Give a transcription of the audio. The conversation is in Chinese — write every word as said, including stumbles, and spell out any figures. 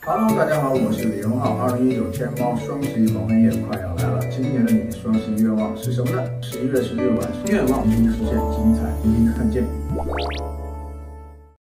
Hello， 大家好，我是李荣浩。二零一九天猫双十一蒙恩夜快要来了，今年的你双十一愿望是什么呢？十一月十日晚，愿望终实现，今